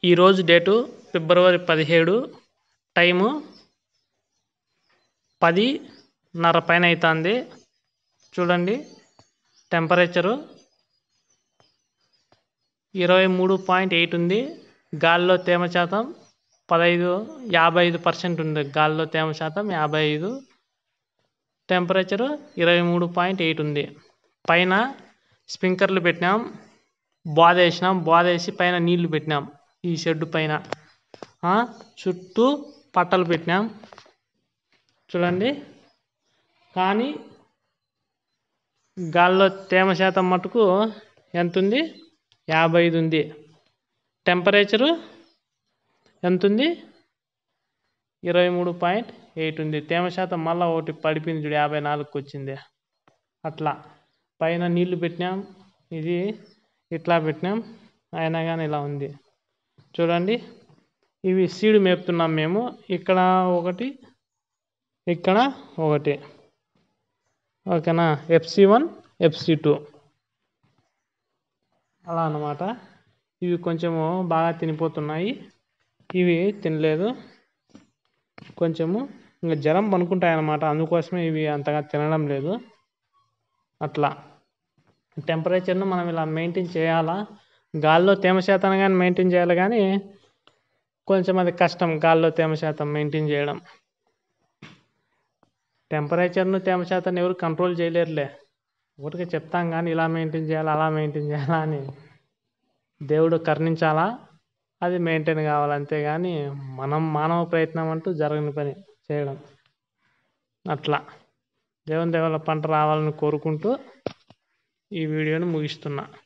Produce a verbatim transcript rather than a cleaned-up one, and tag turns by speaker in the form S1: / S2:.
S1: ఈరోజు డేటు ఫిబ్రవరి పదిహేడు, టైము పదిన్నర పైన అవుతుంది. చూడండి, టెంపరేచరు ఇరవై మూడు పాయింట్ ఎయిట్ ఉంది. గాలిలో తేమ శాతం పదహైదు యాభై ఐదు పర్సెంట్ ఉంది. గాలిలో తేమ శాతం యాభై ఐదు, టెంపరేచరు ఇరవై మూడు పాయింట్ ఎయిట్ ఉంది. పైన స్ప్రింక్లర్లు పెట్టినాం, బాధ వేసినాం, బాధ వేసి పైన నీళ్లు పెట్టినాం. ఈ షెడ్ పైన చుట్టూ పట్టలు పెట్టినాం. చూడండి, కానీ గాల్లో తేమ శాతం మటుకు ఎంత ఉంది? యాభై ఐదు ఉంది. టెంపరేచరు ఎంత ఉంది? ఇరవై మూడు పాయింట్ ఎయిట్ ఉంది. తేమ శాతం మళ్ళీ ఒకటి పడిపోయింది చూడు, యాభై నాలుగుకి వచ్చింది. అట్లా పైన నీళ్లు పెట్టినాం, ఇది ఇట్లా పెట్టినాం, అయినా కానీ ఇలా ఉంది. చూడండి, ఇవి సీడ్ మేపుతున్నాం మేము. ఇక్కడ ఒకటి, ఇక్కడ ఒకటి, ఓకేనా? ఎఫ్సి వన్, ఎఫ్సి టూ అలా అన్నమాట. ఇవి కొంచెము బాగా తినిపోతున్నాయి, ఇవి తినలేదు. కొంచెము ఇంకా జ్వరం పనుకుంటాయి అన్నమాట, అందుకోసమే ఇవి అంతగా తినడం లేదు. అట్లా టెంపరేచర్ను మనం ఇలా మెయింటైన్ చేయాలా. గాల్లో తేమ శాతాన్ని కానీ మెయింటైన్ చేయాలి, కానీ కొంచెం అది కష్టం గాల్లో తేమ శాతం మెయింటైన్ చేయడం. టెంపరేచర్ను తేమ శాతాన్ని ఎవరు కంట్రోల్ చేయలేరులే. ఒకటిగా చెప్తాం కానీ ఇలా మెయింటైన్ చేయాలా, అలా మెయింటైన్ చేయాలా అని. దేవుడు కరుణించాలా, అది మెయింటైన్ కావాలి, అంతేగాని మనం మానవ ప్రయత్నం అంటూ జరగని పని చేయడం. అట్లా దేవుని దేవుళ్ళ పంట రావాలని కోరుకుంటూ ఈ వీడియోని ముగిస్తున్నా.